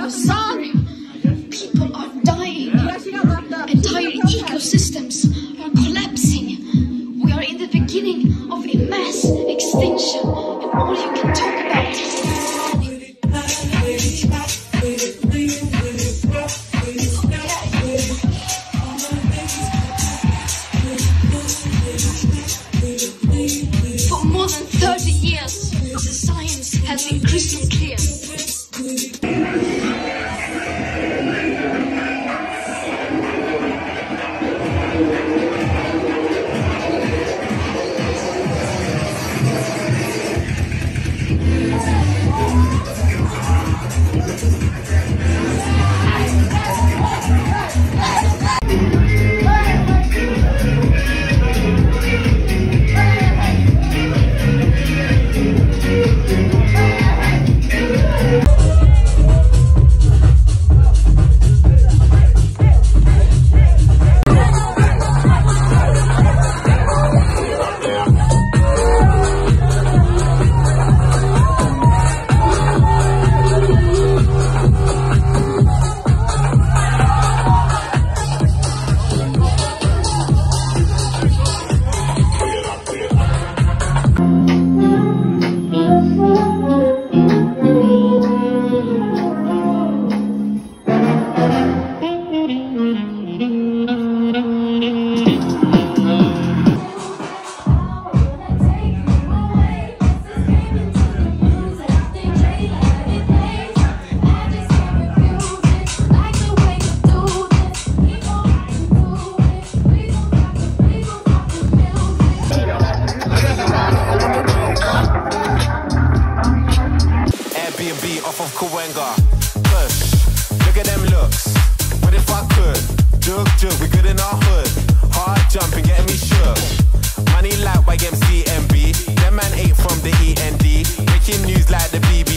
Sorry. People are dying. Entire ecosystems are collapsing. We are in the beginning of a mass extinction, and all you can talk about is for more than 30 years, the science has been crystal clear. Look at them looks. What if I could? Jug, we good in our hood. Hard jumping, getting me shook. Money like YMCMB. Them man ate from the END. Breaking news like the BBC.